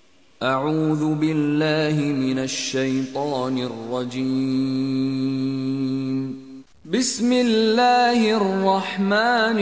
أعوذ بالله من الشيطان الرجيم بسم الله الرحمن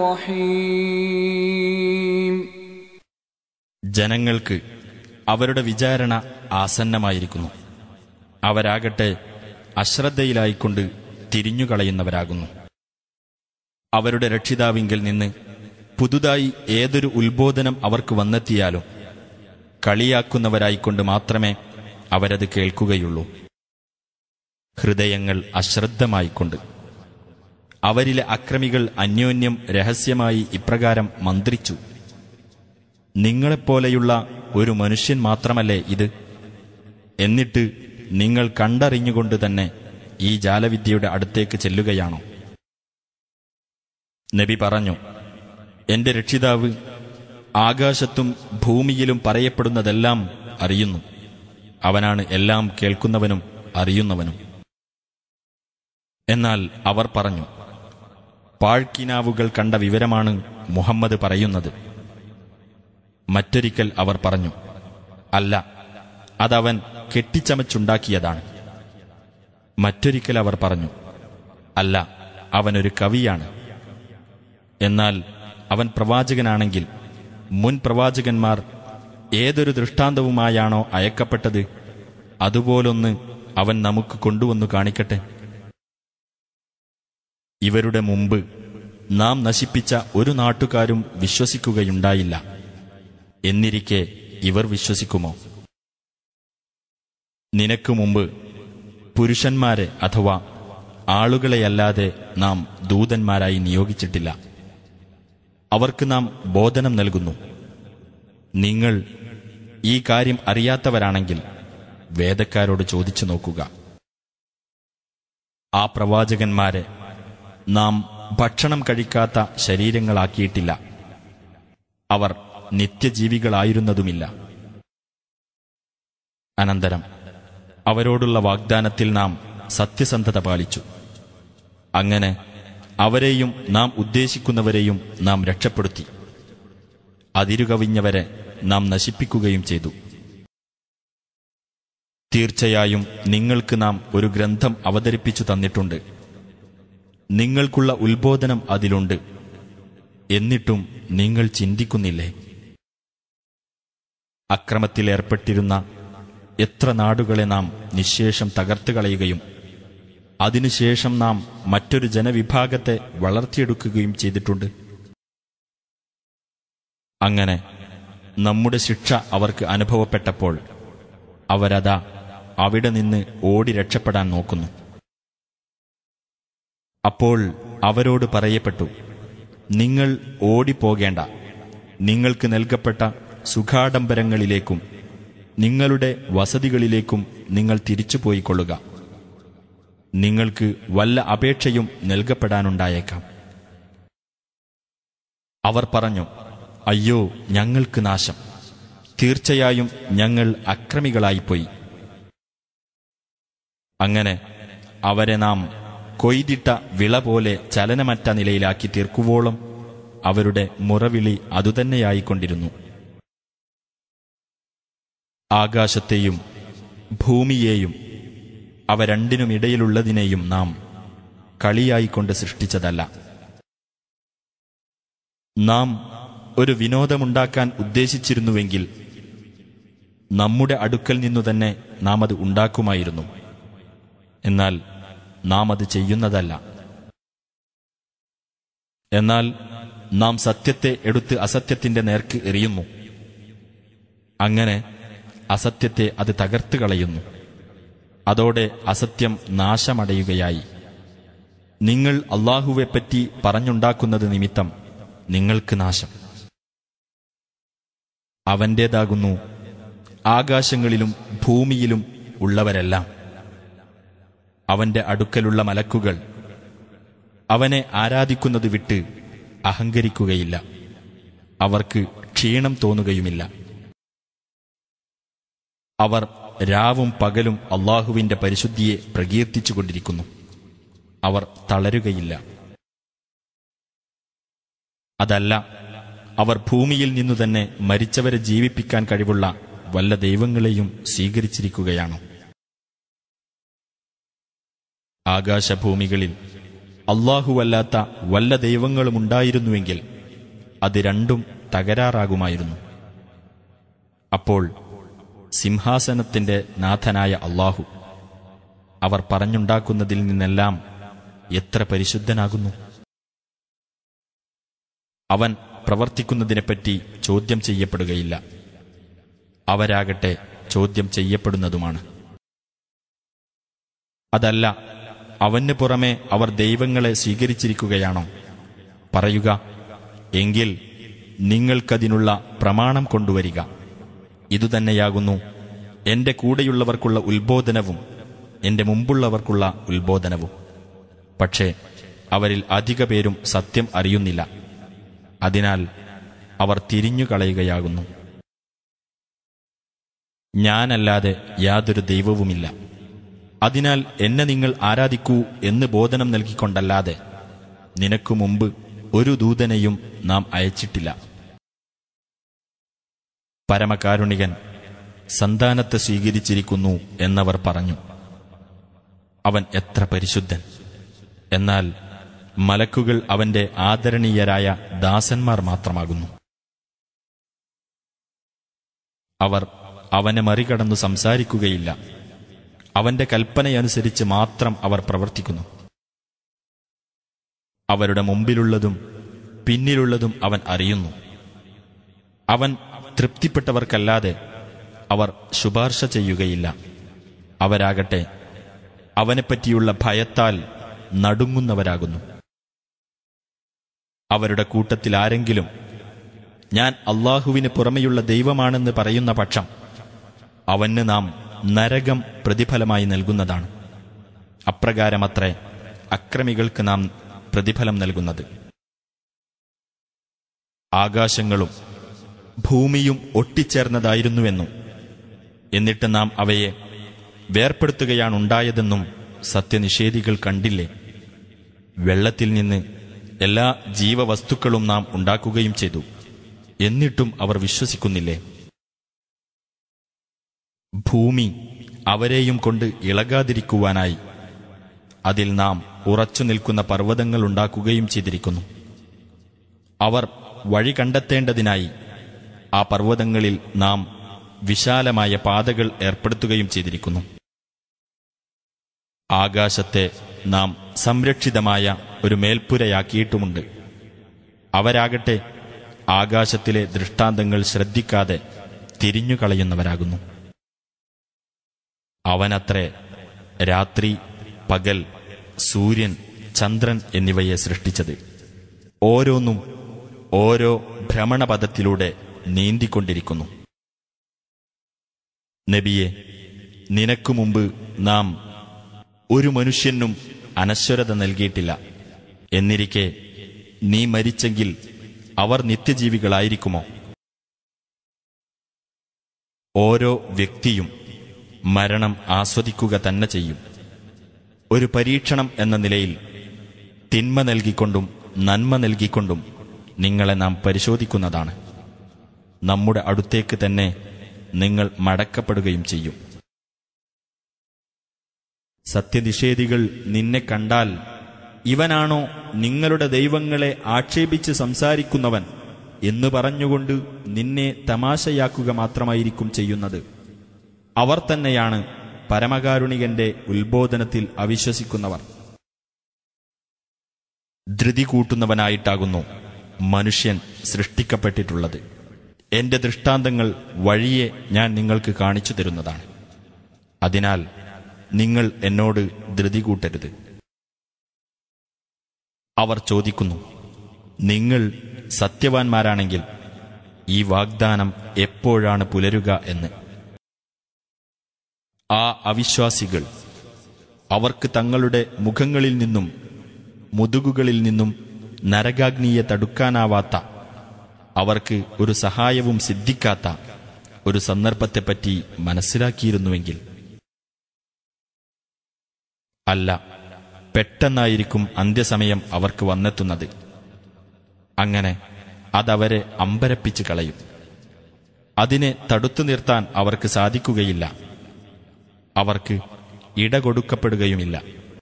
الرحيم. ജനങ്ങൾക്ക് അവരുടെ വിചാരണ ആസന്നമായിരിക്കുന്നു. അവരാകട്ടെ അശ്രദ്ധയിലായിക്കൊണ്ട് തിരിഞ്ഞുകളയുന്നവരാകുന്നു. അവരുടെ രക്ഷിതാവിങ്കിൽ നിന്ന് പുതുതായി ഏതൊരു ഉത്ബോധനം അവർക്ക് വന്നെത്തിയാലും കളിയാക്കുന്നവരായിക്കൊണ്ട് മാത്രമേ അവരത് കേൾക്കുകയുള്ളൂ. ഹൃദയങ്ങൾ അശ്രദ്ധമായിക്കൊണ്ട് അവരിലെ അക്രമികൾ അന്യോന്യം രഹസ്യമായി ഇപ്രകാരം മന്ത്രിച്ചു: നിങ്ങളെപ്പോലെയുള്ള ഒരു മനുഷ്യൻ മാത്രമല്ലേ ഇത്? എന്നിട്ട് നിങ്ങൾ കണ്ടറിഞ്ഞുകൊണ്ട് തന്നെ ഈ ജാലവിദ്യയുടെ അടുത്തേക്ക് ചെല്ലുകയാണോ? നബി പറഞ്ഞു: എന്റെ രക്ഷിതാവ് ആകാശത്തും ഭൂമിയിലും പറയപ്പെടുന്നതെല്ലാം അറിയുന്നു. അവനാണ് എല്ലാം കേൾക്കുന്നവനും അറിയുന്നവനും. എന്നാൽ അവർ പറഞ്ഞു: പാഴ്ക്കിനാവുകൾ കണ്ട വിവരമാണ് മുഹമ്മദ് പറയുന്നത്. മറ്റൊരിക്കൽ അവർ പറഞ്ഞു: അല്ല, അതവൻ കെട്ടിച്ചമച്ചുണ്ടാക്കിയതാണ്. മറ്റൊരിക്കൽ അവർ പറഞ്ഞു: അല്ല, അവനൊരു കവിയാണ്. എന്നാൽ അവൻ പ്രവാചകനാണെങ്കിൽ മുൻ പ്രവാചകന്മാർ ഏതൊരു ദൃഷ്ടാന്തവുമായാണോ അയക്കപ്പെട്ടത്, അതുപോലൊന്ന് അവൻ നമുക്ക് കൊണ്ടുവന്നു കാണിക്കട്ടെ. ഇവരുടെ മുമ്പ് നാം നശിപ്പിച്ച ഒരു നാട്ടുകാരും വിശ്വസിക്കുകയുണ്ടായില്ല. എന്നിരിക്കെ ഇവർ വിശ്വസിക്കുമോ? നിനക്കു മുമ്പ് പുരുഷന്മാരെ അഥവാ ആളുകളെയല്ലാതെ നാം ദൂതന്മാരായി നിയോഗിച്ചിട്ടില്ല. അവർക്ക് നാം ബോധനം നൽകുന്നു. നിങ്ങൾ ഈ കാര്യം അറിയാത്തവരാണെങ്കിൽ വേദക്കാരോട് ചോദിച്ചു നോക്കുക. ആ പ്രവാചകന്മാരെ നാം ഭക്ഷണം കഴിക്കാത്ത ശരീരങ്ങളാക്കിയിട്ടില്ല. അവർ നിത്യജീവികളായിരുന്നതുമില്ല. അനന്തരം അവരോടുള്ള വാഗ്ദാനത്തിൽ നാം സത്യസന്ധത പാലിച്ചു. അങ്ങനെ അവരെയും നാം ഉദ്ദേശിക്കുന്നവരെയും നാം രക്ഷപ്പെടുത്തി. അതിരുകവിഞ്ഞവരെ നാം നശിപ്പിക്കുകയും ചെയ്തു. തീർച്ചയായും നിങ്ങൾക്ക് നാം ഒരു ഗ്രന്ഥം അവതരിപ്പിച്ചു തന്നിട്ടുണ്ട്. നിങ്ങൾക്കുള്ള ഉത്ബോധനം അതിലുണ്ട്. എന്നിട്ടും നിങ്ങൾ ചിന്തിക്കുന്നില്ലേ? അക്രമത്തിലേർപ്പെട്ടിരുന്ന എത്ര നാടുകളെ നാം നിശ്ശേഷം തകർത്തുകളയുകയും അതിനുശേഷം നാം മറ്റൊരു ജനവിഭാഗത്തെ വളർത്തിയെടുക്കുകയും ചെയ്തിട്ടുണ്ട്. അങ്ങനെ നമ്മുടെ ശിക്ഷ അവർക്ക് അനുഭവപ്പെട്ടപ്പോൾ അവരതാ അവിടെ നിന്ന് ഓടി രക്ഷപ്പെടാൻ നോക്കുന്നു. അപ്പോൾ അവരോട് പറയപ്പെട്ടു: നിങ്ങൾ ഓടിപ്പോകേണ്ട. നിങ്ങൾക്ക് നൽകപ്പെട്ട സുഖാഡംബരങ്ങളിലേക്കും നിങ്ങളുടെ വസതികളിലേക്കും നിങ്ങൾ തിരിച്ചുപോയിക്കൊള്ളുക. നിങ്ങൾക്ക് വല്ല അപേക്ഷയും നൽകപ്പെടാനുണ്ടായേക്കാം. അവർ പറഞ്ഞു: അയ്യോ, ഞങ്ങൾക്ക് നാശം! തീർച്ചയായും ഞങ്ങൾ അക്രമികളായിപ്പോയി. അങ്ങനെ അവരെ നാം കൊയ്തിട്ട വിള പോലെ ചലനമറ്റ നിലയിലാക്കി തീർക്കുവോളം അവരുടെ മുറവിളി അതുതന്നെയായിക്കൊണ്ടിരുന്നു. ആകാശത്തെയും ഭൂമിയെയും അവ രണ്ടിനുമിടയിലുള്ളതിനെയും നാം കളിയായിക്കൊണ്ട് സൃഷ്ടിച്ചതല്ല. നാം ഒരു വിനോദമുണ്ടാക്കാൻ ഉദ്ദേശിച്ചിരുന്നുവെങ്കിൽ നമ്മുടെ അടുക്കൽ നിന്നുതന്നെ നാം അത് ഉണ്ടാക്കുമായിരുന്നു. എന്നാൽ നാം അത് ചെയ്യുന്നതല്ല. എന്നാൽ നാം സത്യത്തെ എടുത്ത് അസത്യത്തിന്റെ നേർക്ക് എറിയുന്നു. അങ്ങനെ അസത്യത്തെ അത് തകർത്ത് കളയുന്നു. അതോടെ അസത്യം നാശമടയുകയായി. നിങ്ങൾ അല്ലാഹുവെപ്പറ്റി പറഞ്ഞുണ്ടാക്കുന്നത് നിമിത്തം നിങ്ങൾക്ക് നാശം. അവന്റേതാകുന്നു ആകാശങ്ങളിലും ഭൂമിയിലും ഉള്ളവരെല്ലാം. അവന്റെ അടുക്കലുള്ള മലക്കുകൾ അവനെ ആരാധിക്കുന്നത് വിട്ട് അഹങ്കരിക്കുകയില്ല. അവർക്ക് ക്ഷീണം തോന്നുകയുമില്ല. അവർ രാവും പകലും അല്ലാഹുവിന്റെ പരിശുദ്ധിയെ പ്രകീർത്തിച്ചുകൊണ്ടിരിക്കുന്നു. അവർ തളരുകയില്ല. അതല്ല, അവർ ഭൂമിയിൽ നിന്നു തന്നെ മരിച്ചവരെ ജീവിപ്പിക്കാൻ കഴിവുള്ള വല്ല ദൈവങ്ങളെയും സ്വീകരിച്ചിരിക്കുകയാണോ? ആകാശഭൂമികളിൽ അല്ലാഹുവല്ലാത്ത വല്ല ദൈവങ്ങളുമുണ്ടായിരുന്നുവെങ്കിൽ അത് രണ്ടും തകരാറാകുമായിരുന്നു. അപ്പോൾ സിംഹാസനത്തിന്റെ നാഥനായ അല്ലാഹു അവർ പറഞ്ഞുണ്ടാക്കുന്നതിൽ നിന്നെല്ലാം എത്ര പരിശുദ്ധനാകുന്നു. അവൻ പ്രവർത്തിക്കുന്നതിനെപ്പറ്റി ചോദ്യം ചെയ്യപ്പെടുകയില്ല. അവരാകട്ടെ ചോദ്യം ചെയ്യപ്പെടുന്നതുമാണ്. അതല്ല, അവന് പുറമെ അവർ ദൈവങ്ങളെ സ്വീകരിച്ചിരിക്കുകയാണോ? പറയുക, എങ്കിൽ നിങ്ങൾക്കതിനുള്ള പ്രമാണം കൊണ്ടുവരിക. ഇതുതന്നെയാകുന്നു എന്റെ കൂടെയുള്ളവർക്കുള്ള ഉത്ബോധനവും എന്റെ മുമ്പുള്ളവർക്കുള്ള ഉത്ബോധനവും. പക്ഷേ അവരിൽ അധിക പേരും സത്യം അറിയുന്നില്ല. അതിനാൽ അവർ തിരിഞ്ഞുകളയുകയാകുന്നു. ഞാനല്ലാതെ യാതൊരു ദൈവവുമില്ല, അതിനാൽ എന്നെ നിങ്ങൾ ആരാധിക്കൂ എന്ന് ബോധനം നൽകിക്കൊണ്ടല്ലാതെ നിനക്കു മുമ്പ് ഒരു ദൂതനെയും നാം അയച്ചിട്ടില്ല. പരമകാരുണികൻ സന്താനത്തെ സ്വീകരിച്ചിരിക്കുന്നു എന്നവർ പറഞ്ഞു. അവൻ എത്ര പരിശുദ്ധൻ! എന്നാൽ മലക്കുകൾ അവന്റെ ആദരണീയരായ ദാസന്മാർ മാത്രമാകുന്നു. അവർ അവനെ മറികടന്നു സംസാരിക്കുകയില്ല. അവന്റെ കൽപ്പനയനുസരിച്ച് മാത്രം അവർ പ്രവർത്തിക്കുന്നു. അവരുടെ മുമ്പിലുള്ളതും പിന്നിലുള്ളതും അവൻ അറിയുന്നു. അവൻ തൃപ്തിപ്പെട്ടവർക്കല്ലാതെ അവർ ശുപാർശ ചെയ്യുകയില്ല. അവരാകട്ടെ അവനെപ്പറ്റിയുള്ള ഭയത്താൽ നടുങ്ങുന്നവരാകുന്നു. അവരുടെ കൂട്ടത്തിൽ ആരെങ്കിലും ഞാൻ അല്ലാഹുവിന് പുറമെയുള്ള ദൈവമാണെന്ന് പറയുന്ന പക്ഷം അവന് നാം നരകം പ്രതിഫലമായി നൽകുന്നതാണ്. അപ്രകാരമത്രേ അക്രമികൾക്ക് നാം പ്രതിഫലം നൽകുന്നത്. ആകാശങ്ങളും ഭൂമിയും ഒട്ടിച്ചേർന്നതായിരുന്നുവെന്നും എന്നിട്ട് നാം അവയെ വേർപ്പെടുത്തുകയാണുണ്ടായതെന്നും സത്യനിഷേധികൾ കണ്ടില്ലേ? വെള്ളത്തിൽ നിന്ന് എല്ലാ ജീവവസ്തുക്കളും നാം ഉണ്ടാക്കുകയും ചെയ്തു, എന്നിട്ടും അവർ വിശ്വസിക്കുന്നില്ലേ? ഭൂമി അവരെയും കൊണ്ട് ഇളകാതിരിക്കുവാനായി അതിൽ നാം ഉറച്ചു നിൽക്കുന്ന പർവ്വതങ്ങൾ ഉണ്ടാക്കുകയും ചെയ്തിരിക്കുന്നു. അവർ വഴി കണ്ടെത്തേണ്ടതിനായി ആ പർവ്വതങ്ങളിൽ നാം വിശാലമായ പാതകൾ ഏർപ്പെടുത്തുകയും ചെയ്തിരിക്കുന്നു. ആകാശത്തെ നാം സംരക്ഷിതമായ ഒരു മേൽപ്പുരയാക്കിയിട്ടുമുണ്ട്. അവരാകട്ടെ ആകാശത്തിലെ ദൃഷ്ടാന്തങ്ങൾ ശ്രദ്ധിക്കാതെ തിരിഞ്ഞുകളയുന്നവരാകുന്നു. അവനത്രേ രാത്രി, പകൽ, സൂര്യൻ, ചന്ദ്രൻ എന്നിവയെ സൃഷ്ടിച്ചത്. ഓരോന്നും ഓരോ ഭ്രമണപഥത്തിലൂടെ നീന്തിക്കൊണ്ടിരിക്കുന്നു. നബിയെ, നിനക്കു മുമ്പ് നാം ഒരു മനുഷ്യനും അനശ്വരത നൽകിയിട്ടില്ല. എന്നിരിക്കെ നീ മരിച്ചെങ്കിൽ അവർ നിത്യജീവികളായിരിക്കുമോ? ഓരോ വ്യക്തിയും മരണം ആസ്വദിക്കുക തന്നെ ചെയ്യും. ഒരു പരീക്ഷണം എന്ന നിലയിൽ തിന്മ നൽകിക്കൊണ്ടും നന്മ നൽകിക്കൊണ്ടും നിങ്ങളെ നാം പരിശോധിക്കുന്നതാണ്. നമ്മുടെ അടുത്തേക്ക് തന്നെ നിങ്ങൾ മടക്കപ്പെടുകയും ചെയ്യും. സത്യനിഷേധികൾ നിന്നെ കണ്ടാൽ, ഇവനാണോ നിങ്ങളുടെ ദൈവങ്ങളെ ആക്ഷേപിച്ച് സംസാരിക്കുന്നവൻ എന്ന് പറഞ്ഞുകൊണ്ട് നിന്നെ തമാശയാക്കുക മാത്രമായിരിക്കും ചെയ്യുന്നത്. അവർ തന്നെയാണ് പരമകാരുണികന്റെ ഉത്ബോധനത്തിൽ അവിശ്വസിക്കുന്നവർ. ധൃതി കൂട്ടുന്നവനായിട്ടാകുന്നു മനുഷ്യൻ സൃഷ്ടിക്കപ്പെട്ടിട്ടുള്ളത്. എന്റെ ദൃഷ്ടാന്തങ്ങൾ വഴിയെ ഞാൻ നിങ്ങൾക്ക് കാണിച്ചു തരുന്നതാണ്. അതിനാൽ നിങ്ങൾ എന്നോട് ധൃതി കൂട്ടരുത്. അവർ ചോദിക്കുന്നു, നിങ്ങൾ സത്യവാൻമാരാണെങ്കിൽ ഈ വാഗ്ദാനം എപ്പോഴാണ് പുലരുക എന്ന്. ആ അവിശ്വാസികൾ അവർക്ക് തങ്ങളുടെ മുഖങ്ങളിൽ നിന്നും മുതുകുകളിൽ നിന്നും നരകാഗ്നിയെ തടുക്കാനാവാത്ത, അവർക്ക് ഒരു സഹായവും സിദ്ധിക്കാത്ത ഒരു സന്ദർഭത്തെപ്പറ്റി മനസ്സിലാക്കിയിരുന്നുവെങ്കിൽ. അല്ല, പെട്ടെന്നായിരിക്കും അന്ത്യസമയം അവർക്ക് വന്നെത്തുന്നത്. അങ്ങനെ അതവരെ അമ്പരപ്പിച്ച് കളയും. അതിനെ തടുത്തു നിർത്താൻ അവർക്ക് സാധിക്കുകയില്ല. അവർക്ക് ഇടകൊടുക്കപ്പെടുകയുമില്ല.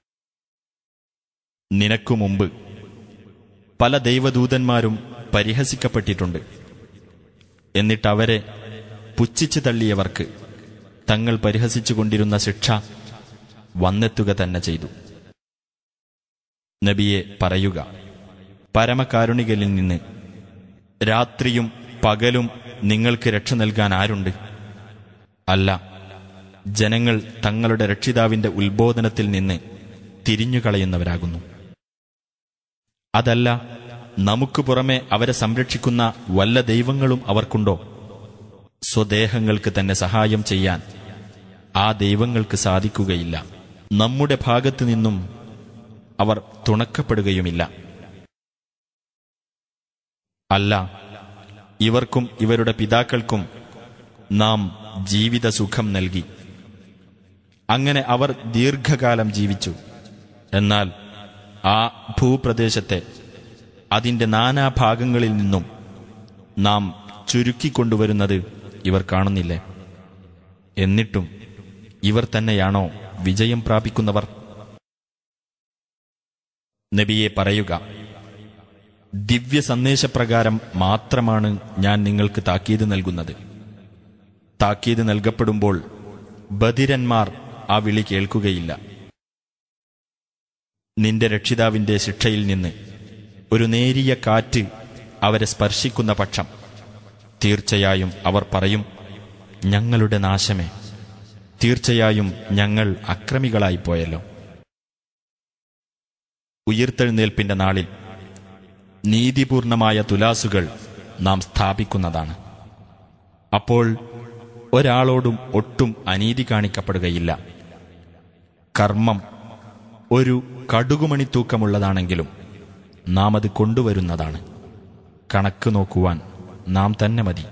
നിനക്കു മുമ്പ് പല ദൈവദൂതന്മാരും പരിഹസിക്കപ്പെട്ടിട്ടുണ്ട്. എന്നിട്ടവരെ പുച്ഛിച്ചു തള്ളിയവർക്ക് തങ്ങൾ പരിഹസിച്ചുകൊണ്ടിരുന്ന ശിക്ഷ വന്നെത്തുക തന്നെ ചെയ്തു. നബിയെ പറയുക, പരമകാരുണികനിൽ നിന്ന് രാത്രിയും പകലും നിങ്ങൾക്ക് രക്ഷ നൽകാൻ ആരുണ്ട്? അല്ല, ജനങ്ങൾ തങ്ങളുടെ രക്ഷിതാവിന്റെ ഉത്ബോധനത്തിൽ നിന്ന് തിരിഞ്ഞുകളയുന്നവരാകുന്നു. അതല്ല, നമുക്ക് പുറമെ അവരെ സംരക്ഷിക്കുന്ന വല്ല ദൈവങ്ങളും അവർക്കുണ്ടോ? സ്വദേഹങ്ങൾക്ക് തന്നെ സഹായം ചെയ്യാൻ ആ ദൈവങ്ങൾക്ക് സാധിക്കുകയില്ല. നമ്മുടെ ഭാഗത്തു നിന്നും അവർ തുണക്കപ്പെടുകയുമില്ല. അല്ല, ഇവർക്കും ഇവരുടെ പിതാക്കൾക്കും നാം ജീവിതസുഖം നൽകി. അങ്ങനെ അവർ ദീർഘകാലം ജീവിച്ചു. എന്നാൽ ആ ഭൂപ്രദേശത്തെ അതിന്റെ നാനാഭാഗങ്ങളിൽ നിന്നും നാം ചുരുക്കിക്കൊണ്ടുവരുന്നത് ഇവർ കാണുന്നില്ലേ? എന്നിട്ടും ഇവർ തന്നെയാണോ വിജയം പ്രാപിക്കുന്നവർ? നബിയെ പറയുക, ദിവ്യ സന്ദേശപ്രകാരം മാത്രമാണ് ഞാൻ നിങ്ങൾക്ക് താക്കീത് നൽകുന്നത്. താക്കീത് നൽകപ്പെടുമ്പോൾ ബധിരന്മാർ ആ വിളി കേൾക്കുകയില്ല. നിന്റെ രക്ഷിതാവിന്റെ ശിക്ഷയിൽ നിന്ന് ഒരു നേരിയ കാറ്റ് അവരെ സ്പർശിക്കുന്ന പക്ഷം തീർച്ചയായും അവർ പറയും, ഞങ്ങളുടെ നാശമേ, തീർച്ചയായും ഞങ്ങൾ അക്രമികളായിപ്പോയല്ലോ. ഉയിർത്തെഴുന്നേൽപ്പിന്റെ നാളിൽ നീതിപൂർണമായ തുലാസുകൾ നാം സ്ഥാപിക്കുന്നതാണ്. അപ്പോൾ ഒരാളോടും ഒട്ടും അനീതി കാണിക്കപ്പെടുകയില്ല. കർമ്മം ഒരു കടുകുമണി തൂക്കമുള്ളതാണെങ്കിലും നാം അത് കൊണ്ടുവരുന്നതാണ്. കണക്ക് നോക്കുവാൻ നാം തന്നെ മതി.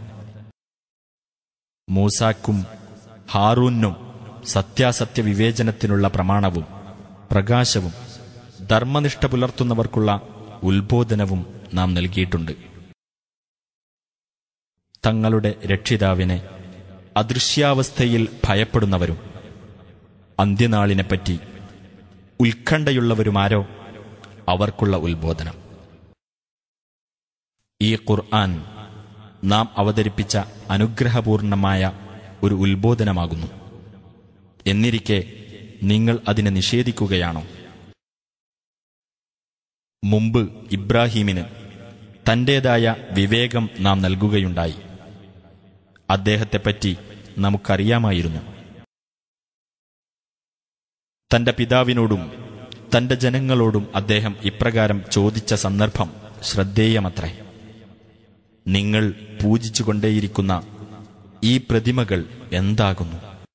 മൂസാക്കും ഹാറൂനും സത്യാസത്യ വിവേചനത്തിനുള്ള പ്രമാണവും പ്രകാശവും ധർമ്മനിഷ്ഠ പുലർത്തുന്നവർക്കുള്ള ഉത്ബോധനവും നാം നൽകിയിട്ടുണ്ട്. തങ്ങളുടെ രക്ഷിതാവിനെ അദൃശ്യാവസ്ഥയിൽ ഭയപ്പെടുന്നവരും അന്ത്യനാളിനെപ്പറ്റി ഉത്കണ്ഠയുള്ളവരുമാരോ അവർക്കുള്ള ഉത്ബോധനം. ഈ ഖുർആൻ നാം അവതരിപ്പിച്ച അനുഗ്രഹപൂർണമായ ഒരു ഉത്ബോധനമാകുന്നു. എന്നിരിക്കെ നിങ്ങൾ അതിനെ നിഷേധിക്കുകയാണോ? മുമ്പ് ഇബ്രാഹീമിന് തന്റേതായ വിവേകം നാം നൽകുകയുണ്ടായി. അദ്ദേഹത്തെപ്പറ്റി നമുക്കറിയാമായിരുന്നു. തന്റെ പിതാവിനോടും തന്റെ ജനങ്ങളോടും അദ്ദേഹം ഇപ്രകാരം ചോദിച്ച സന്ദർഭം ശ്രദ്ധേയമത്രേ. നിങ്ങൾ പൂജിച്ചുകൊണ്ടേയിരിക്കുന്ന ഈ പ്രതിമകൾ എന്താകുന്നു?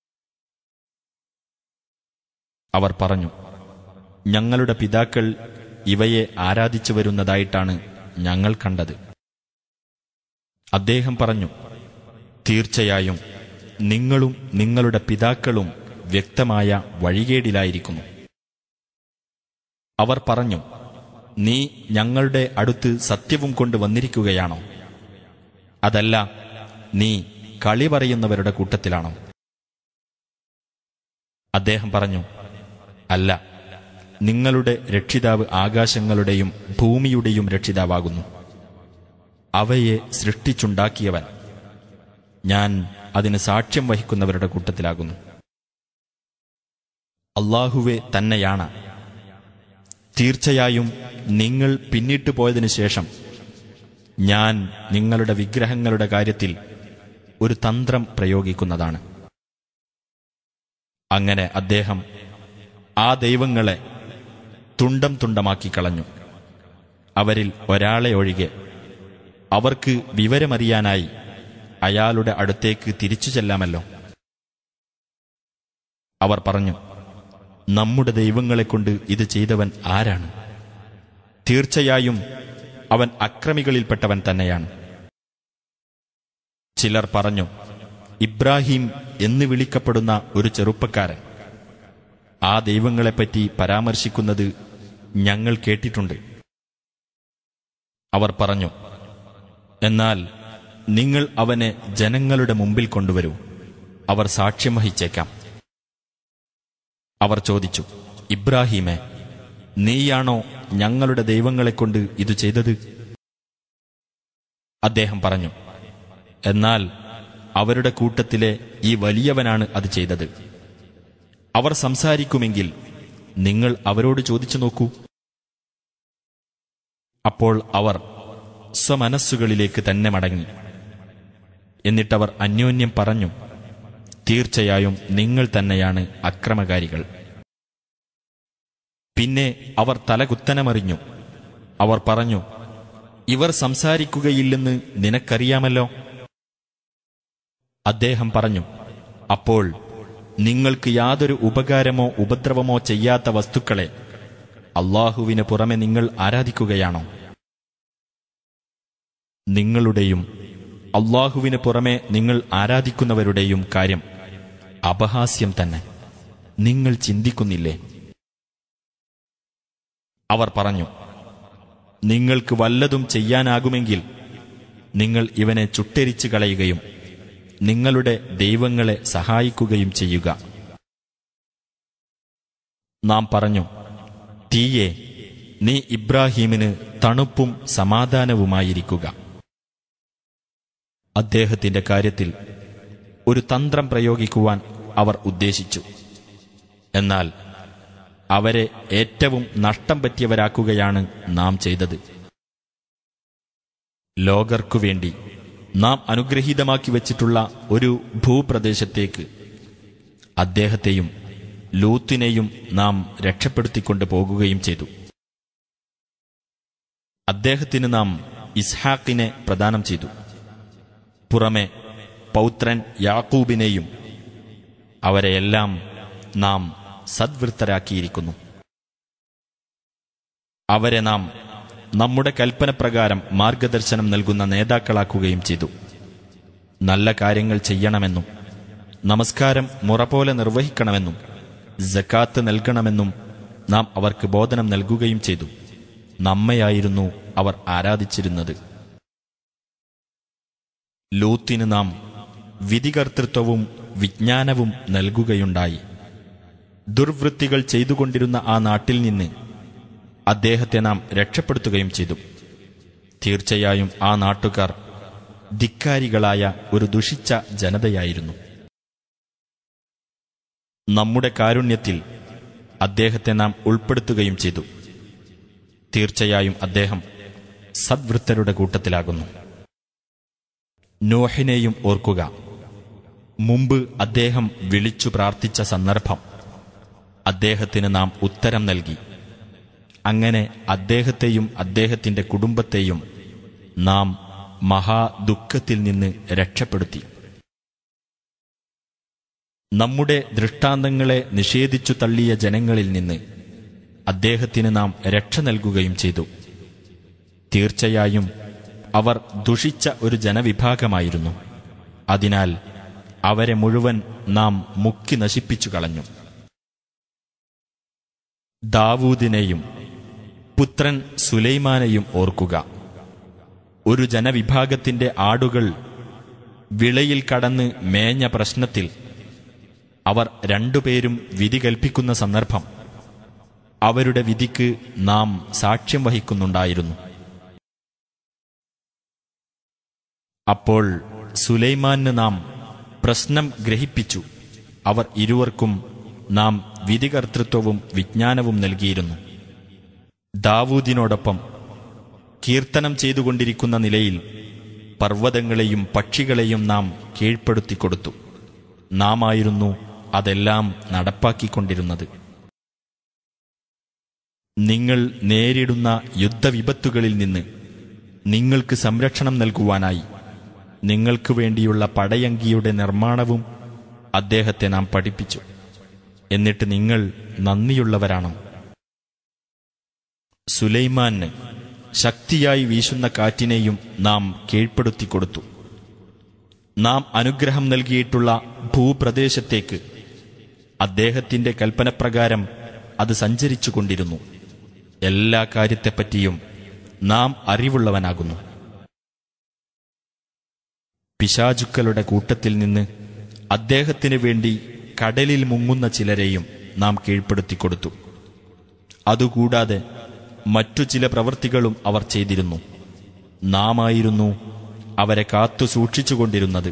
അവർ പറഞ്ഞു, ഞങ്ങളുടെ പിതാക്കൾ ഇവയെ ആരാധിച്ചു വരുന്നതായിട്ടാണ് ഞങ്ങൾ കണ്ടത്. അദ്ദേഹം പറഞ്ഞു, തീർച്ചയായും നിങ്ങളും നിങ്ങളുടെ പിതാക്കളും വ്യക്തമായ വഴികേടിലായിരിക്കുന്നു. അവർ പറഞ്ഞു, നീ ഞങ്ങളുടെ അടുത്ത് സത്യവും കൊണ്ട് വന്നിരിക്കുകയാണോ? അതല്ല, നീ കളി പറയുന്നവരുടെ കൂട്ടത്തിലാണോ? അദ്ദേഹം പറഞ്ഞു, അല്ല, നിങ്ങളുടെ രക്ഷിതാവ് ആകാശങ്ങളുടെയും ഭൂമിയുടെയും രക്ഷിതാവാകുന്നു. അവയെ സൃഷ്ടിച്ചുണ്ടാക്കിയവൻ. ഞാൻ അതിന് സാക്ഷ്യം വഹിക്കുന്നവരുടെ കൂട്ടത്തിലാകുന്നു. അല്ലാഹുവേ തന്നെയാണ്. തീർച്ചയായും നിങ്ങൾ പിന്നിട്ടു പോയതിനു ശേഷം ഞാൻ നിങ്ങളുടെ വിഗ്രഹങ്ങളുടെ കാര്യത്തിൽ ഒരു തന്ത്രം പ്രയോഗിക്കുന്നതാണ്. അങ്ങനെ അദ്ദേഹം ആ ദൈവങ്ങളെ തുണ്ടം തുണ്ടമാക്കി കളഞ്ഞു. അവരിൽ ഒരാളെ ഒഴികെ അവർക്ക് വിവരമറിയാനായി അയാളുടെ അടുത്തേക്ക് തിരിച്ചു ചെല്ലാമല്ലോ. അവർ പറഞ്ഞു, നമ്മുടെ ദൈവങ്ങളെക്കൊണ്ട് ഇത് ചെയ്തവൻ ആരാണ്? തീർച്ചയായും അവൻ അക്രമികളിൽപ്പെട്ടവൻ തന്നെയാണ്. ചിലർ പറഞ്ഞു, ഇബ്രാഹിം എന്ന് വിളിക്കപ്പെടുന്ന ഒരു ചെറുപ്പക്കാരൻ ആ ദൈവങ്ങളെപ്പറ്റി പരാമർശിക്കുന്നത് ഞങ്ങൾ കേട്ടിട്ടുണ്ട്. അവർ പറഞ്ഞു, എന്നാൽ നിങ്ങൾ അവനെ ജനങ്ങളുടെ മുമ്പിൽ കൊണ്ടുവരൂ, അവർ സാക്ഷ്യം വഹിച്ചേക്കാം. അവർ ചോദിച്ചു, ഇബ്രാഹീമേ, നീയാണോ ഞങ്ങളുടെ ദൈവങ്ങളെക്കൊണ്ട് ഇതു ചെയ്തത്? അദ്ദേഹം പറഞ്ഞു, എന്നാൽ അവരുടെ കൂട്ടത്തിലെ ഈ വലിയവനാണ് അത് ചെയ്തത്. അവർ സംസാരിക്കുമെങ്കിൽ നിങ്ങൾ അവരോട് ചോദിച്ചു നോക്കൂ. അപ്പോൾ അവർ സ്വമനസ്സുകളിലേക്ക് തന്നെ മടങ്ങി. എന്നിട്ടവർ അന്യോന്യം പറഞ്ഞു, തീർച്ചയായും നിങ്ങൾ തന്നെയാണ് അക്രമകാരികൾ. പിന്നെ അവർ തലകുത്തനമറിഞ്ഞു. അവർ പറഞ്ഞു, ഇവർ സംസാരിക്കുകയില്ലെന്ന് നിനക്കറിയാമല്ലോ. അദ്ദേഹം പറഞ്ഞു, അപ്പോൾ നിങ്ങൾക്ക് യാതൊരു ഉപകാരമോ ഉപദ്രവമോ ചെയ്യാത്ത വസ്തുക്കളെ അല്ലാഹുവിന് പുറമെ നിങ്ങൾ ആരാധിക്കുകയാണോ? നിങ്ങളുടെയും അല്ലാഹുവിന് പുറമെ നിങ്ങൾ ആരാധിക്കുന്നവരുടെയും കാര്യം അപഹാസ്യം തന്നെ. നിങ്ങൾ ചിന്തിക്കുന്നില്ലേ? അവർ പറഞ്ഞു, നിങ്ങൾക്ക് വല്ലതും ചെയ്യാനാകുമെങ്കിൽ നിങ്ങൾ ഇവനെ ചുട്ടെരിച്ചു കളയുകയും നിങ്ങളുടെ ദൈവങ്ങളെ സഹായിക്കുകയും ചെയ്യുക. നാം പറഞ്ഞു, തീയേ, നീ ഇബ്രാഹീമിന് തണുപ്പും സമാധാനവുമായിരിക്കുക. അദ്ദേഹത്തിന്റെ കാര്യത്തിൽ ഒരു തന്ത്രം പ്രയോഗിക്കുവാൻ അവർ ഉദ്ദേശിച്ചു. എന്നാൽ അവരെ ഏറ്റവും നഷ്ടം പറ്റിയവരാക്കുകയാണ് നാം ചെയ്തത്. ലോകർക്കുവേണ്ടി നാം അനുഗ്രഹീതമാക്കി വച്ചിട്ടുള്ള ഒരു ഭൂപ്രദേശത്തേക്ക് അദ്ദേഹത്തെയും ലൂത്തിനെയും നാം രക്ഷപ്പെടുത്തിക്കൊണ്ട് പോകുകയും ചെയ്തു. അദ്ദേഹത്തിന് നാം ഇസ്ഹാക്കിനെ പ്രദാനം ചെയ്തു. പുറമെ പൗത്രൻ യാക്കൂബിനെയും. അവരെയെല്ലാം നാം സദ്വൃത്തരാക്കിയിരിക്കുന്നു. അവരെ നാം നമ്മുടെ കൽപ്പനപ്രകാരം മാർഗദർശനം നൽകുന്ന നേതാക്കളാക്കുകയും ചെയ്തു. നല്ല കാര്യങ്ങൾ ചെയ്യണമെന്നും നമസ്കാരം മുറപോലെ നിർവഹിക്കണമെന്നും സക്കാത്ത് നൽകണമെന്നും നാം അവർക്ക് ബോധനം നൽകുകയും ചെയ്തു. നമ്മയായിരുന്നു അവർ ആരാധിച്ചിരുന്നത്. ലൂത്തിന് നാം വിധികർത്തൃത്വവും വിജ്ഞാനവും നൽകുകയുണ്ടായി. ദുർവൃത്തികൾ ചെയ്തുകൊണ്ടിരുന്ന ആ നാട്ടിൽ നിന്ന് അദ്ദേഹത്തെ നാം രക്ഷപ്പെടുത്തുകയും ചെയ്തു. തീർച്ചയായും ആ നാട്ടുകാർ ധിക്കാരികളായ ഒരു ദുഷിച്ച ജനതയായിരുന്നു. നമ്മുടെ കാരുണ്യത്തിൽ അദ്ദേഹത്തെ നാം ഉൾപ്പെടുത്തുകയും ചെയ്തു. തീർച്ചയായും അദ്ദേഹം സദ്വൃത്തരുടെ കൂട്ടത്തിലാകുന്നു. നോഹിനെയും ഓർക്കുക. മുമ്പ് അദ്ദേഹം വിളിച്ചു പ്രാർത്ഥിച്ച സന്ദർഭം അദ്ദേഹത്തിന് നാം ഉത്തരം നൽകി. അങ്ങനെ അദ്ദേഹത്തെയും അദ്ദേഹത്തിന്റെ കുടുംബത്തെയും നാം മഹാദുഃഖത്തിൽ നിന്ന് രക്ഷപ്പെടുത്തി. നമ്മുടെ ദൃഷ്ടാന്തങ്ങളെ നിഷേധിച്ചു തള്ളിയ ജനങ്ങളിൽ നിന്ന് അദ്ദേഹത്തിന് നാം രക്ഷ നൽകുകയും ചെയ്തു. തീർച്ചയായും അവർ ദുഷിച്ച ഒരു ജനവിഭാഗമായിരുന്നു. അതിനാൽ അവരെ മുഴുവൻ നാം മുക്കി നശിപ്പിച്ചു കളഞ്ഞു. ദാവൂദിനെയും പുത്രൻ സുലൈമാനെയും ഓർക്കുക. ഒരു ജനവിഭാഗത്തിന്റെ ആടുകൾ വിളയിൽ കടന്ന് മേഞ്ഞ പ്രശ്നത്തിൽ അവർ രണ്ടുപേരും വിധി കൽപ്പിക്കുന്ന സന്ദർഭം അവരുടെ വിധിക്ക് നാം സാക്ഷ്യം വഹിക്കുന്നുണ്ടായിരുന്നു. അപ്പോൾ സുലൈമാന് നാം പ്രശ്നം ഗ്രഹിപ്പിച്ചു. അവർ ഇരുവർക്കും നാം വിധികർത്തൃത്വവും വിജ്ഞാനവും നൽകിയിരുന്നു. ദാവൂദിനോടൊപ്പം കീർത്തനം ചെയ്തുകൊണ്ടിരിക്കുന്ന നിലയിൽ പർവ്വതങ്ങളെയും പക്ഷികളെയും നാം കീഴ്പ്പെടുത്തിക്കൊടുത്തു. നാമായിരുന്നു അതെല്ലാം നടപ്പാക്കിക്കൊണ്ടിരുന്നത്. നിങ്ങൾ നേരിടുന്ന യുദ്ധവിപത്തുകളിൽ നിന്ന് നിങ്ങൾക്ക് സംരക്ഷണം നൽകുവാനായി നിങ്ങൾക്ക് വേണ്ടിയുള്ള പടയങ്കിയുടെ നിർമ്മാണവും അദ്ദേഹത്തെ നാം പഠിപ്പിച്ചു. എന്നിട്ട് നിങ്ങൾ നന്ദിയുള്ളവരാണോ? സുലൈമാന് ശക്തിയായി വീശുന്ന കാറ്റിനെയും നാം കീഴ്പ്പെടുത്തിക്കൊടുത്തു. നാം അനുഗ്രഹം നൽകിയിട്ടുള്ള ഭൂപ്രദേശത്തേക്ക് അദ്ദേഹത്തിന്റെ കൽപ്പനപ്രകാരം അത് സഞ്ചരിച്ചുകൊണ്ടിരുന്നു. എല്ലാ കാര്യത്തെപ്പറ്റിയും നാം അറിവുള്ളവനാകുന്നു. പിശാചുക്കളുടെ കൂട്ടത്തിൽ നിന്ന് അദ്ദേഹത്തിനു വേണ്ടി കടലിൽ മുങ്ങുന്ന ചിലരെയും നാം കീഴ്പ്പെടുത്തിക്കൊടുത്തു. അതുകൂടാതെ മറ്റു ചില പ്രവൃത്തികളും അവർ ചെയ്തിരുന്നു. നാമായിരുന്നു അവരെ കാത്തു സൂക്ഷിച്ചുകൊണ്ടിരുന്നത്.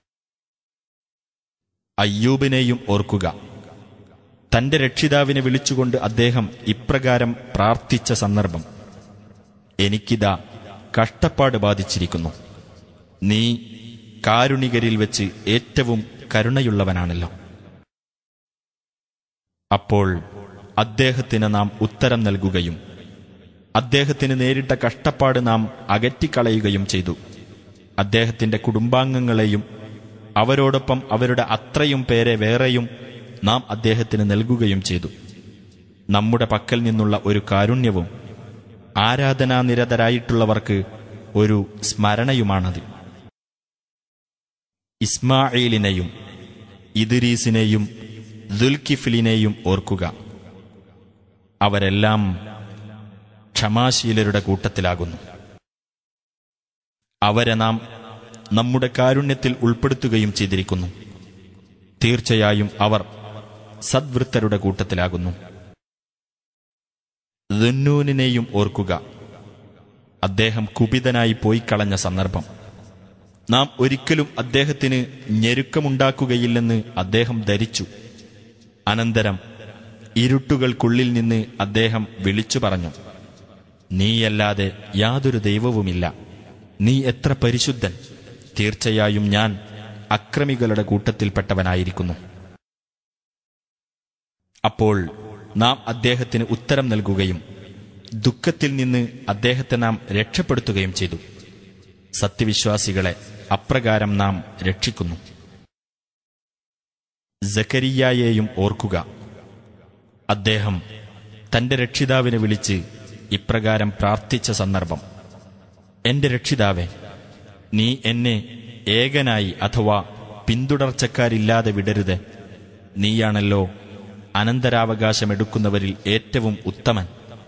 അയ്യൂബിനെയും ഓർക്കുക. തന്റെ രക്ഷിതാവിനെ വിളിച്ചുകൊണ്ട് അദ്ദേഹം ഇപ്രകാരം പ്രാർത്ഥിച്ച സന്ദർഭം: എനിക്കിതാ കഷ്ടപ്പാട് ബാധിച്ചിരിക്കുന്നു. നീ കാരുണികരിൽ വെച്ച് ഏറ്റവും കരുണയുള്ളവനാണല്ലോ. അപ്പോൾ അദ്ദേഹത്തിന് നാം ഉത്തരം നൽകുകയും അദ്ദേഹത്തിന് നേരിട്ട കഷ്ടപ്പാട് നാം അകറ്റിക്കളയുകയും ചെയ്തു. അദ്ദേഹത്തിന്റെ കുടുംബാംഗങ്ങളെയും അവരോടൊപ്പം അവരുടെ അത്രയും പേരെ വേറെയും നാം അദ്ദേഹത്തിന് നൽകുകയും ചെയ്തു. നമ്മുടെ പക്കൽ നിന്നുള്ള ഒരു കാരുണ്യവും ആരാധനാനിരതരായിട്ടുള്ളവർക്ക് ഒരു സ്മരണയുമാണത്. ഇസ്മാഈലിനെയും ഇദ്രീസിനെയും ദുൽകിഫ്ലിനെയും ഓർക്കുക. അവരെല്ലാം ക്ഷമാശീലരുടെ കൂട്ടത്തിലാകുന്നു. അവരെ നാം നമ്മുടെ കാരുണ്യത്തിൽ ഉൾപ്പെടുത്തുകയും ചെയ്തിരിക്കുന്നു. തീർച്ചയായും അവർ സദ്വൃത്തരുടെ കൂട്ടത്തിലാകുന്നു. ദുന്നൂനിനെയും ഓർക്കുക. അദ്ദേഹം കുപിതനായി പോയിക്കളഞ്ഞ സന്ദർഭം. നാം ഒരിക്കലും അദ്ദേഹത്തിന് ഞെരുക്കമുണ്ടാക്കുകയില്ലെന്ന് അദ്ദേഹം ധരിച്ചു. അനന്തരം ഇരുട്ടുകൾക്കുള്ളിൽ നിന്ന് അദ്ദേഹം വിളിച്ചു പറഞ്ഞു: നീയല്ലാതെ യാതൊരു ദൈവവുമില്ല. നീ എത്ര പരിശുദ്ധൻ! തീർച്ചയായും ഞാൻ അക്രമികളുടെ കൂട്ടത്തിൽപ്പെട്ടവനായിരിക്കുന്നു. അപ്പോൾ നാം അദ്ദേഹത്തിന് ഉത്തരം നൽകുകയും ദുഃഖത്തിൽ നിന്ന് അദ്ദേഹത്തെ നാം രക്ഷപ്പെടുത്തുകയും ചെയ്തു. സത്യവിശ്വാസികളെ അപ്രകാരം നാം രക്ഷിക്കുന്നു. സക്കരിയ്യായെയും ഓർക്കുക. അദ്ദേഹം തന്റെ രക്ഷിതാവിനെ വിളിച്ച് ഇപ്രകാരം പ്രാർത്ഥിച്ച സന്ദർഭം: എന്റെ രക്ഷിതാവേ, നീ എന്നെ ഏകനായി അഥവാ പിന്തുടർച്ചക്കാരില്ലാതെ വിടരുത്. നീയാണല്ലോ അനന്തരാവകാശമെടുക്കുന്നവരിൽ ഏറ്റവും ഉത്തമൻ.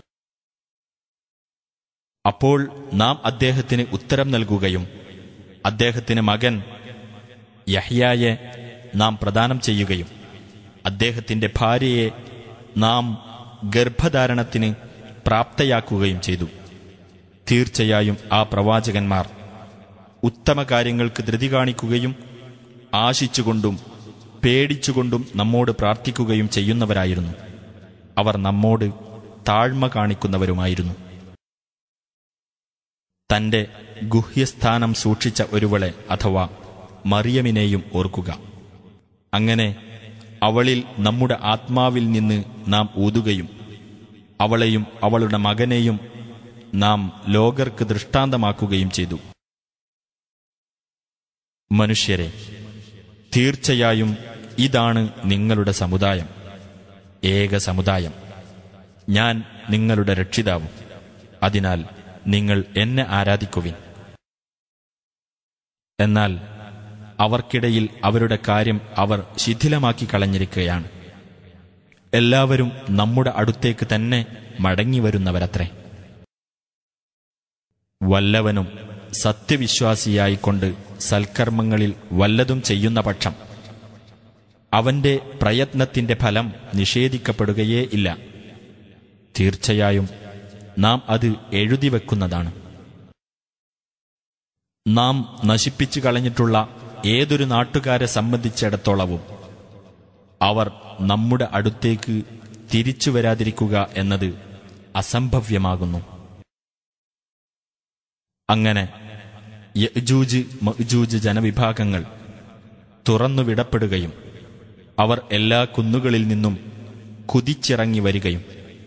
അപ്പോൾ നാം അദ്ദേഹത്തിന് ഉത്തരം നൽകുകയും അദ്ദേഹത്തിന് മകൻ യഹ്യായെ നാം പ്രദാനം ചെയ്യുകയും അദ്ദേഹത്തിന്റെ ഭാര്യയെ നാം ഗർഭധാരണത്തിന് പ്രാപ്തയാക്കുകയും ചെയ്തു. തീർച്ചയായും ആ പ്രവാചകന്മാർ ഉത്തമ കാര്യങ്ങൾക്ക് ധൃതി കാണിക്കുകയും ആശിച്ചുകൊണ്ടും പേടിച്ചുകൊണ്ടും നമ്മോട് പ്രാർത്ഥിക്കുകയും ചെയ്യുന്നവരായിരുന്നു. അവർ നമ്മോട് താഴ്മ കാണിക്കുന്നവരുമായിരുന്നു. തന്റെ ഗുഹ്യസ്ഥാനം സൂക്ഷിച്ച ഒരുവളെ അഥവാ മറിയമിനെയും ഓർക്കുക. അങ്ങനെ അവളിൽ നമ്മുടെ ആത്മാവിൽ നിന്ന് നാം ഊതുകയും അവളെയും അവളുടെ മകനെയും നാം ലോകർക്ക് ദൃഷ്ടാന്തമാക്കുകയും ചെയ്തു. മനുഷ്യരെ, തീർച്ചയായും ഇതാണ് നിങ്ങളുടെ സമുദായം, ഏക സമുദായം. ഞാൻ നിങ്ങളുടെ രക്ഷിതാവും. അതിനാൽ നിങ്ങൾ എന്നെ ആരാധിക്കുവിൻ. എന്നാൽ അവർക്കിടയിൽ അവരുടെ കാര്യം അവർ ശിഥിലമാക്കി കളഞ്ഞിരിക്കുകയാണ്. എല്ലാവരും നമ്മുടെ അടുത്തേക്ക് തന്നെ മടങ്ങിവരുന്നവരത്രേ. വല്ലവനും സത്യവിശ്വാസിയായിക്കൊണ്ട് സൽക്കർമ്മങ്ങളിൽ വല്ലതും ചെയ്യുന്ന പക്ഷം അവന്റെ പ്രയത്നത്തിന്റെ ഫലം നിഷേധിക്കപ്പെടുകയേ ഇല്ല. തീർച്ചയായും നാം അത് എഴുതിവെക്കുന്നതാണ്. നാം നശിപ്പിച്ചു കളഞ്ഞിട്ടുള്ള ഏതൊരു നാട്ടുകാരെ സംബന്ധിച്ചിടത്തോളവും അവർ നമ്മുടെ അടുത്തേക്ക് തിരിച്ചു വരാതിരിക്കുക എന്നത് അസംഭവ്യമാകുന്നു. അങ്ങനെ യഅ്ജൂജ് മഅ്ജൂജ് ജനവിഭാഗങ്ങൾ തുറന്നുവിടപ്പെടുകയും അവർ എല്ലാ കുന്നുകളിൽ നിന്നും കുതിച്ചിറങ്ങി വരികയും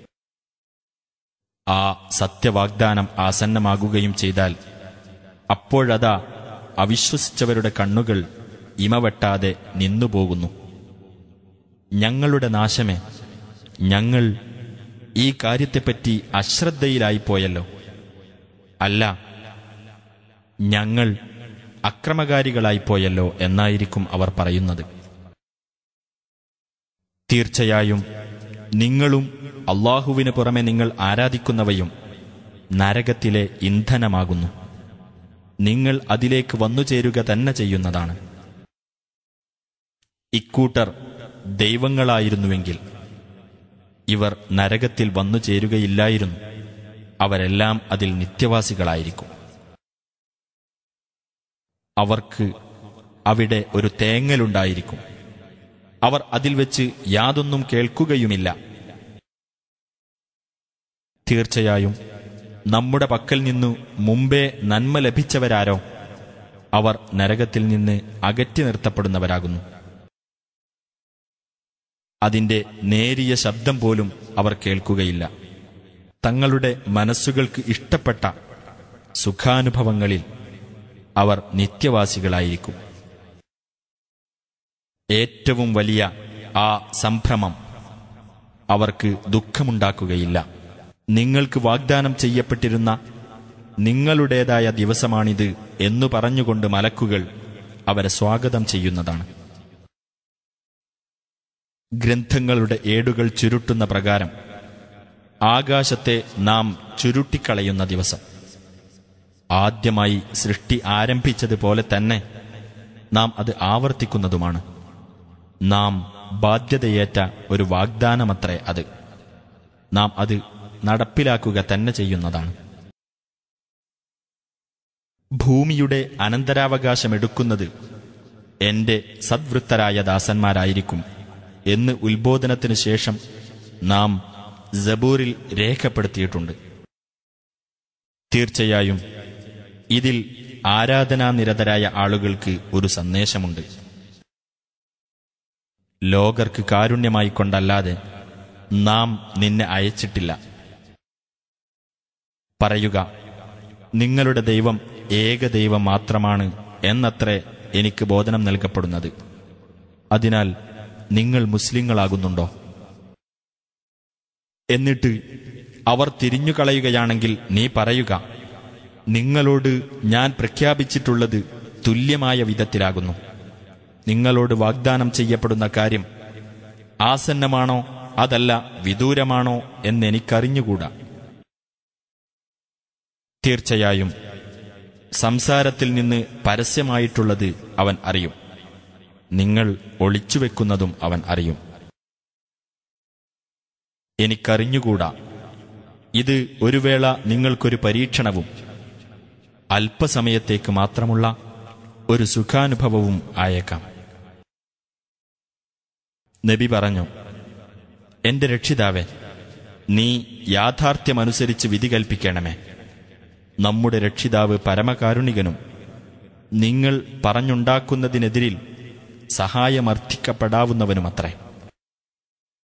ആ സത്യവാഗ്ദാനം ആസന്നമാകുകയും ചെയ്താൽ അപ്പോഴതാ അവിശ്വസിച്ചവരുടെ കണ്ണുകൾ ഇമവെട്ടാതെ നിന്നുപോകുന്നു. ഞങ്ങളുടെ നാശമേ, ഞങ്ങൾ ഈ കാര്യത്തെപ്പറ്റി അശ്രദ്ധയിലായിപ്പോയല്ലോ. അല്ല, ഞങ്ങൾ അക്രമകാരികളായിപ്പോയല്ലോ എന്നായിരിക്കും അവർ പറയുന്നത്. തീർച്ചയായും നിങ്ങളും അല്ലാഹുവിന് പുറമെ നിങ്ങൾ ആരാധിക്കുന്നവയും നരകത്തിലെ ഇന്ധനമാകുന്നു. നിങ്ങൾ അതിലേക്ക് വന്നുചേരുക തന്നെ ചെയ്യുന്നതാണ്. ഇക്കൂട്ടർ ദൈവങ്ങളായിരുന്നുവെങ്കിൽ ഇവർ നരകത്തിൽ വന്നുചേരുകയില്ലായിരുന്നു. അവരെല്ലാം അതിൽ നിത്യവാസികളായിരിക്കും. അവർക്ക് അവിടെ ഒരു തേങ്ങലുണ്ടായിരിക്കും. അവർ അതിൽ വെച്ച് യാതൊന്നും കേൾക്കുകയുമില്ല. തീർച്ചയായും നമ്മുടെ പക്കൽ നിന്നു മുമ്പേ നന്മ ലഭിച്ചവരാരോ അവർ നരകത്തിൽ നിന്ന് അകറ്റി നിർത്തപ്പെടുന്നവരാകുന്നു. അതിന്റെ നേരിയ ശബ്ദം പോലും അവർ കേൾക്കുകയില്ല. തങ്ങളുടെ മനസ്സുകൾക്ക് ഇഷ്ടപ്പെട്ട സുഖാനുഭവങ്ങളിൽ അവർ നിത്യവാസികളായിരിക്കും. ഏറ്റവും വലിയ ആ സംഭ്രമം അവർക്ക് ദുഃഖമുണ്ടാക്കുകയില്ല. നിങ്ങൾക്ക് വാഗ്ദാനം ചെയ്യപ്പെട്ടിരുന്ന നിങ്ങളുടേതായ ദിവസമാണിത് എന്നു പറഞ്ഞുകൊണ്ട് മലക്കുകൾ അവരെ സ്വാഗതം ചെയ്യുന്നതാണ്. ഗ്രന്ഥങ്ങളുടെ ഏടുകൾ ചുരുട്ടുന്ന പ്രകാരം ആകാശത്തെ നാം ചുരുട്ടിക്കളയുന്ന ദിവസം, ആദ്യമായി സൃഷ്ടി ആരംഭിച്ചതുപോലെ തന്നെ നാം അത് ആവർത്തിക്കുന്നതുമാണ്. നാം ബാധ്യതയേറ്റ ഒരു വാഗ്ദാനമത്രേ അത്. നാം അത് നടപ്പിലാക്കുക തന്നെ ചെയ്യുന്നതാണ്. ഭൂമിയുടെ അനന്തരാവകാശമെടുക്കുന്നത് എന്റെ സദ്വൃത്തരായ ദാസന്മാരായിരിക്കും എന്ന് ഉത്ബോധനത്തിനു ശേഷം നാം സബൂറിൽ രേഖപ്പെടുത്തിയിട്ടുണ്ട്. തീർച്ചയായും ഇതിൽ ആരാധനാനിരതരായ ആളുകൾക്ക് ഒരു സന്ദേശമുണ്ട്. ലോകർക്ക് കാരുണ്യമായി കൊണ്ടല്ലാതെ നാം നിന്നെ അയച്ചിട്ടില്ല. പറയുക, നിങ്ങളുടെ ദൈവം ഏകദൈവം മാത്രമാണ് എന്നത്രേ എനിക്ക് ബോധനം നൽകപ്പെടുന്നത്. അതിനാൽ നിങ്ങൾ മുസ്ലിങ്ങളാകുന്നുണ്ടോ? എന്നിട്ട് അവർ തിരിഞ്ഞുകളയുകയാണെങ്കിൽ നീ പറയുക, നിങ്ങളോട് ഞാൻ പ്രഖ്യാപിച്ചിട്ടുള്ളത് തുല്യമായ വിധത്തിലാകുന്നു. നിങ്ങളോട് വാഗ്ദാനം ചെയ്യപ്പെടുന്ന കാര്യം ആസന്നമാണോ അതല്ല വിദൂരമാണോ എന്നെനിക്കറിഞ്ഞുകൂടാ. തീർച്ചയായും സംസാരത്തിൽ നിന്ന് പരസ്യമായിട്ടുള്ളത് അവൻ അറിയും. നിങ്ങൾ ഒളിച്ചുവെക്കുന്നതും അവൻ അറിയും. എനിക്കറിഞ്ഞുകൂടാ, ഇത് ഒരു വേള നിങ്ങൾക്കൊരു പരീക്ഷണവും അല്പസമയത്തേക്ക് മാത്രമുള്ള ഒരു സുഖാനുഭവവും ആയേക്കാം. നബി പറഞ്ഞു, എന്റെ രക്ഷിതാവേ, നീ യാഥാർത്ഥ്യമനുസരിച്ച് വിധി കൽപ്പിക്കണമേ. നമ്മുടെ രക്ഷിതാവ് പരമകാരുണികനും നിങ്ങൾ പറഞ്ഞുണ്ടാക്കുന്നതിനെതിരിൽ സഹായമർത്ഥിക്കപ്പെടാവുന്നവനുമത്രേ.